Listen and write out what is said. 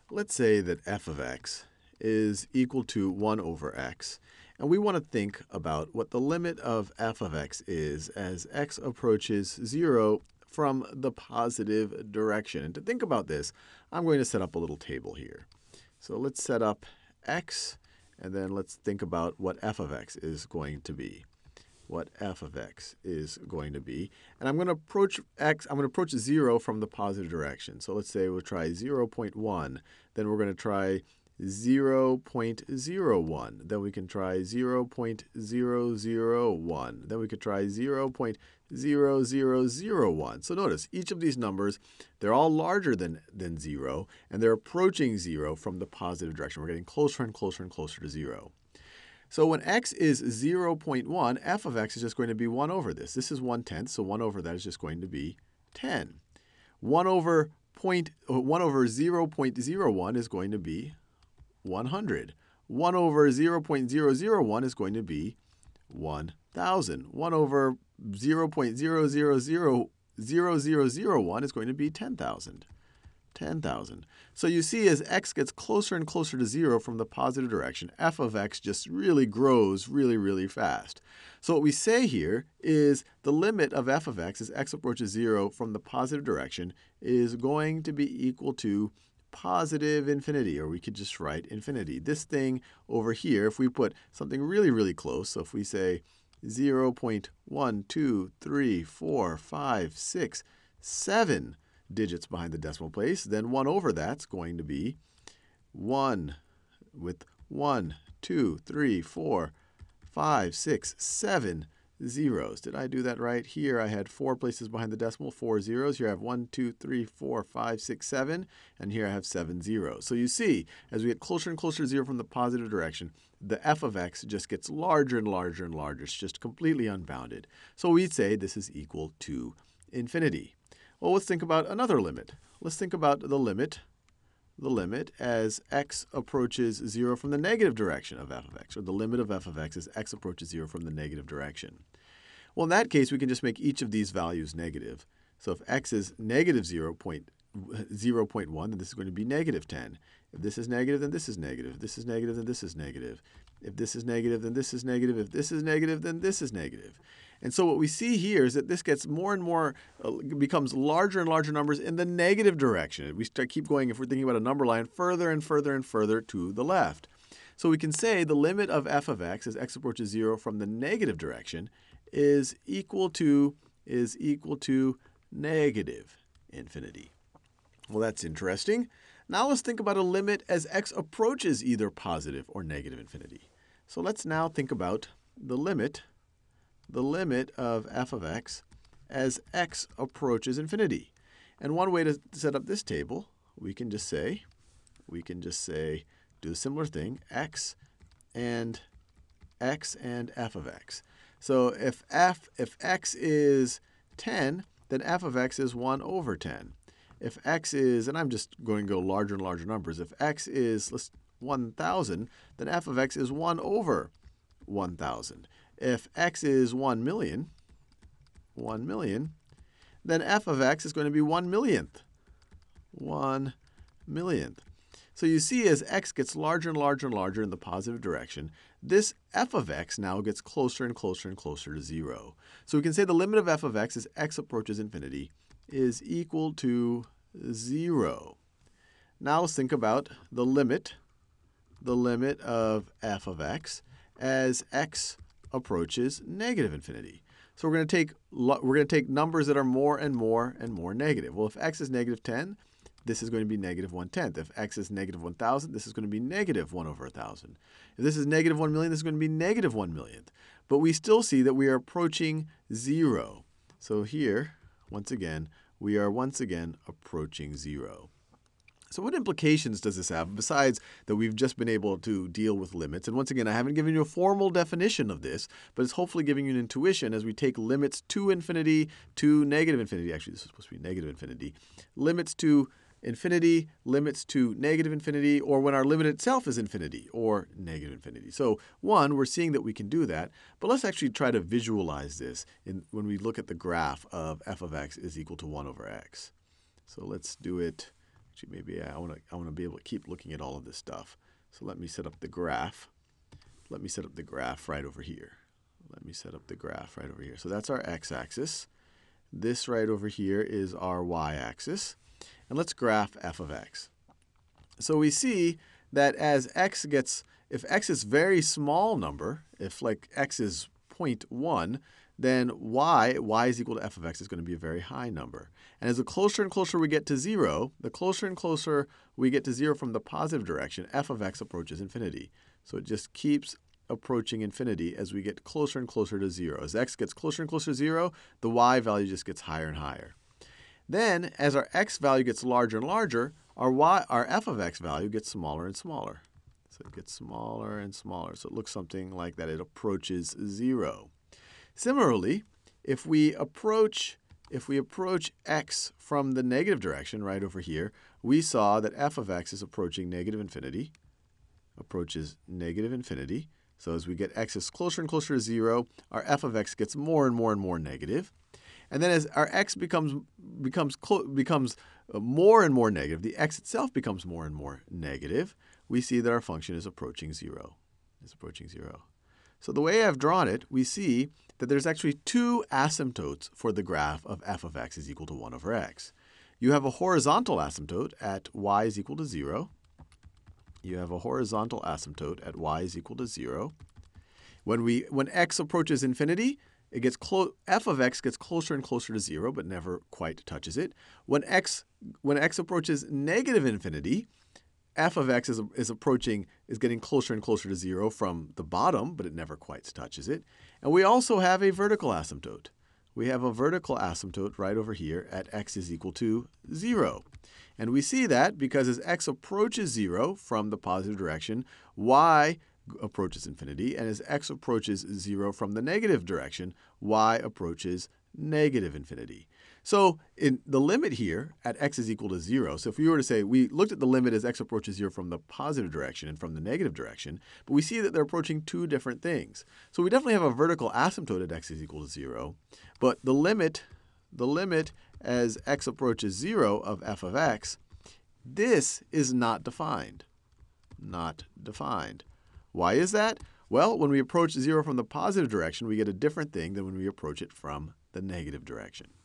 Let's say that f of x is equal to 1 over x. And we want to think about what the limit of f of x is as x approaches 0 from the positive direction. And to think about this, I'm going to set up a little table here. So let's set up x, and then let's think about what f of x is going to be. What f of x is going to be. And I'm going to approach x, I'm going to approach 0 from the positive direction. So let's say we'll try 0.1, then we're going to try 0.01, then we can try 0.001, then we could try 0.0001. So notice, each of these numbers, they're all larger than 0, and they're approaching 0 from the positive direction. We're getting closer and closer and closer to 0. So when x is 0.1, f of x is just going to be 1 over this. This is 1/10, so 1 over that is just going to be 10. 1 over 0.01 is going to be 100. 1 over 0.001 is going to be 1,000. 1 over 0.0000001 is going to be 10,000. 10,000. So you see, as x gets closer and closer to 0 from the positive direction, f of x just really grows really, really fast. So what we say here is the limit of f of x as x approaches 0 from the positive direction is going to be equal to positive infinity, or we could just write infinity. This thing over here, if we put something really, really close, so if we say 0.1, 2, 3, 4, 5, 6, 7 digits behind the decimal place, then 1 over that's going to be 1 with 1, 2, 3, 4, 5, 6, 7 zeros. Did I do that right? Here I had 4 places behind the decimal, 4 zeros. Here I have 1, 2, 3, 4, 5, 6, 7. And here I have 7 zeros. So you see, as we get closer and closer to 0 from the positive direction, the f of x just gets larger and larger and larger. It's just completely unbounded. So we'd say this is equal to infinity. Well, let's think about another limit. Let's think about the limit as x approaches 0 from the negative direction of f of x, or the limit of f of x as x approaches 0 from the negative direction. Well, in that case, we can just make each of these values negative. So if x is negative 0.1, then this is going to be negative 10. If this is negative, then this is negative. If this is negative, then this is negative. If this is negative, then this is negative. If this is negative, then this is negative. And so what we see here is that this gets more and more, becomes larger and larger numbers in the negative direction. We keep going, if we're thinking about a number line, further and further and further to the left. So we can say the limit of f of x as x approaches 0 from the negative direction is equal to negative infinity. Well, that's interesting. Now let's think about a limit as x approaches either positive or negative infinity. So let's now think about the limit of f of x as x approaches infinity. And one way to set up this table, we can just say, do a similar thing, x and f of x. So if x is 10, then f of x is 1 over 10. If x is, and I'm just going to go larger and larger numbers, if x is 1,000, then f of x is 1 over 1,000. If x is 1 million, then f of x is going to be 1 millionth. 1 millionth. So you see, as x gets larger and larger and larger in the positive direction, this f of x now gets closer and closer and closer to 0. So we can say the limit of f of x as x approaches infinity is equal to 0. Now let's think about the limit of f of x as x approaches negative infinity. So we're going to take numbers that are more and more and more negative. Well, if x is negative 10, this is going to be negative 1/10. If x is negative 1,000, this is going to be negative 1 over 1,000. If this is negative 1 million, this is going to be negative 1 millionth. But we still see that we are approaching 0. So here, once again, we are approaching 0. So what implications does this have besides that we've just been able to deal with limits? And once again, I haven't given you a formal definition of this, but it's hopefully giving you an intuition as we take limits to infinity to negative infinity. Actually, this is supposed to be negative infinity. Limits to infinity, limits to negative infinity, or when our limit itself is infinity or negative infinity. So one, we're seeing that we can do that, but let's actually try to visualize this when we look at the graph of f of x is equal to 1 over x. So let's do it Actually, maybe I want to be able to keep looking at all of this stuff. So let me set up the graph. Let me set up the graph right over here. Let me set up the graph right over here. So that's our x-axis. This right over here is our y-axis. And let's graph f of x. So we see that as x gets, if x is a very small number, if like x is 0.1, then y is equal to f of x is going to be a very high number. And as the closer and closer we get to 0, the closer and closer we get to 0 from the positive direction, f of x approaches infinity. So it just keeps approaching infinity as we get closer and closer to 0. As x gets closer and closer to 0, the y value just gets higher and higher. Then, as our x value gets larger and larger, our f of x value gets smaller and smaller. So it gets smaller and smaller. So it looks something like that. It approaches 0. Similarly, if we approach x from the negative direction right over here, we saw that f of x is approaching negative infinity, approaches negative infinity. So as we get x is closer and closer to 0, our f of x gets more and more and more negative. And then as our x becomes more and more negative, the x itself becomes more and more negative, we see that our function is approaching 0. It's approaching 0. So the way I've drawn it, we see that there's actually two asymptotes for the graph of f of x is equal to 1 over x. You have a horizontal asymptote at y is equal to 0. You have a horizontal asymptote at y is equal to 0. When x approaches infinity, it gets f of x gets closer and closer to 0, but never quite touches it. When x approaches negative infinity, f of x is getting closer and closer to 0 from the bottom, but it never quite touches it. And we also have a vertical asymptote. We have a vertical asymptote right over here at x is equal to 0. And we see that because as x approaches 0 from the positive direction, y approaches infinity. And as x approaches 0 from the negative direction, y approaches negative infinity. So in the limit here at x is equal to 0, so if we were to say we looked at the limit as x approaches 0 from the positive direction and from the negative direction, but we see that they're approaching two different things. So we definitely have a vertical asymptote at x is equal to 0, but the limit as x approaches 0 of f of x, this is not defined. Not defined. Why is that? Well, when we approach 0 from the positive direction, we get a different thing than when we approach it from the negative direction.